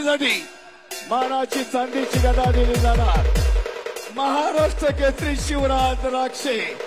कुस्तीसाठी मानाची चांदीची गदा दिली जाणार। महाराष्ट्र केसरी शिवराज राक्षे